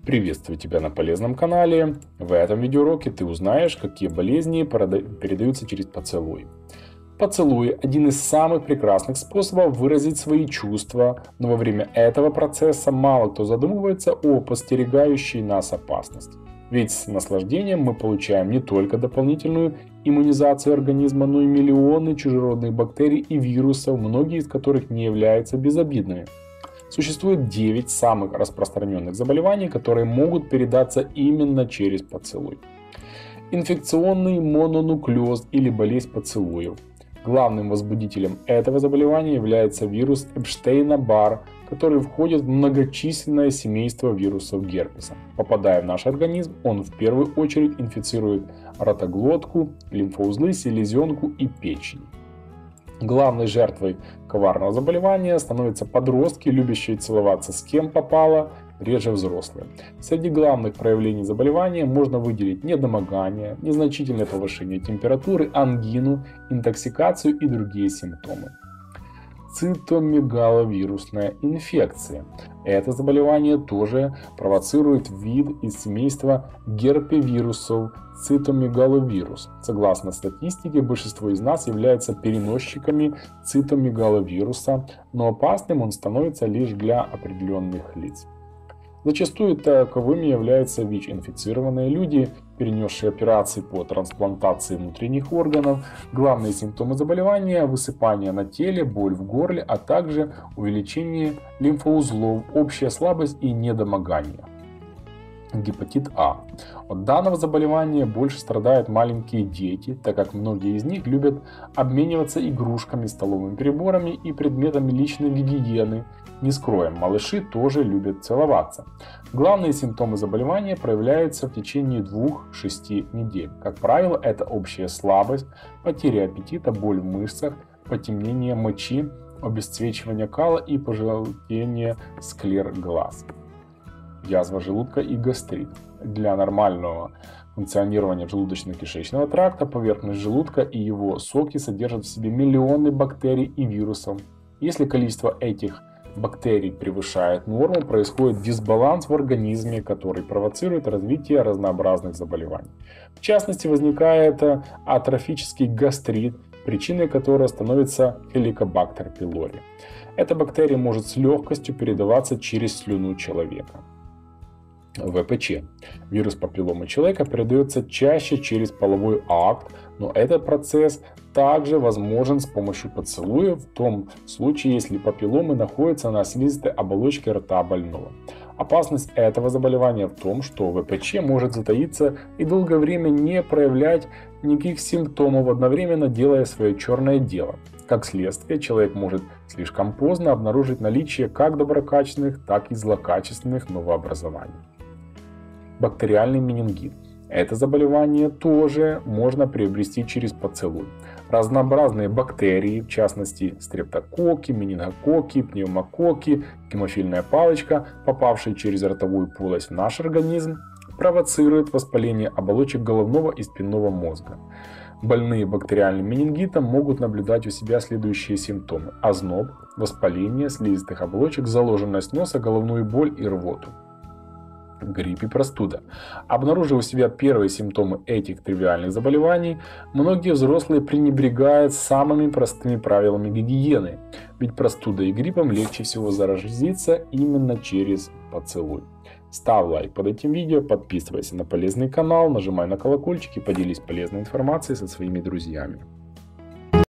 Приветствую тебя на полезном канале. В этом видеоуроке ты узнаешь, какие болезни передаются через поцелуй. Поцелуй – один из самых прекрасных способов выразить свои чувства, но во время этого процесса мало кто задумывается о подстерегающей нас опасности. Ведь с наслаждением мы получаем не только дополнительную иммунизацию организма, но и миллионы чужеродных бактерий и вирусов, многие из которых не являются безобидными. Существует 9 самых распространенных заболеваний, которые могут передаться именно через поцелуй. Инфекционный мононуклеоз или болезнь поцелуев. Главным возбудителем этого заболевания является вирус Эпштейна-Барр, который входит в многочисленное семейство вирусов герпеса. Попадая в наш организм, он в первую очередь инфицирует ротоглотку, лимфоузлы, селезенку и печень. Главной жертвой коварного заболевания становятся подростки, любящие целоваться с кем попало, реже взрослые. Среди главных проявлений заболевания можно выделить недомогание, незначительное повышение температуры, ангину, интоксикацию и другие симптомы. Цитомегаловирусная инфекция. Это заболевание тоже провоцирует вид из семейства герпевирусов цитомегаловирус. Согласно статистике, большинство из нас являются переносчиками цитомегаловируса, но опасным он становится лишь для определенных лиц. Зачастую таковыми являются ВИЧ-инфицированные люди, перенесшие операции по трансплантации внутренних органов. Главные симптомы заболевания – высыпание на теле, боль в горле, а также увеличение лимфоузлов, общая слабость и недомогание. Гепатит А. От данного заболевания больше страдают маленькие дети, так как многие из них любят обмениваться игрушками, столовыми приборами и предметами личной гигиены. Не скроем, малыши тоже любят целоваться. Главные симптомы заболевания проявляются в течение 2-6 недель. Как правило, это общая слабость, потеря аппетита, боль в мышцах, потемнение мочи, обесцвечивание кала и пожелтение склер глаз. Язва желудка и гастрит. Для нормального функционирования желудочно-кишечного тракта поверхность желудка и его соки содержат в себе миллионы бактерий и вирусов. Если количество этих бактерий превышает норму, происходит дисбаланс в организме, который провоцирует развитие разнообразных заболеваний. В частности, возникает атрофический гастрит, причиной которого становится Helicobacter pylori. Эта бактерия может с легкостью передаваться через слюну человека. ВПЧ. Вирус папилломы человека передается чаще через половой акт, но этот процесс также возможен с помощью поцелуя в том случае, если папилломы находятся на слизистой оболочке рта больного. Опасность этого заболевания в том, что ВПЧ может затаиться и долгое время не проявлять никаких симптомов, одновременно делая свое черное дело. Как следствие, человек может слишком поздно обнаружить наличие как доброкачественных, так и злокачественных новообразований. Бактериальный менингит. Это заболевание тоже можно приобрести через поцелуй. Разнообразные бактерии, в частности стрептококки, менингококки, пневмококки, гемофильная палочка, попавшие через ротовую полость в наш организм, провоцируют воспаление оболочек головного и спинного мозга. Больные бактериальным менингитом могут наблюдать у себя следующие симптомы: озноб, воспаление слизистых оболочек, заложенность носа, головную боль и рвоту. Грипп и простуда. Обнаружив у себя первые симптомы этих тривиальных заболеваний, многие взрослые пренебрегают самыми простыми правилами гигиены, ведь простудой и гриппом легче всего заразиться именно через поцелуй. Ставь лайк под этим видео, подписывайся на полезный канал, нажимай на колокольчик и поделись полезной информацией со своими друзьями.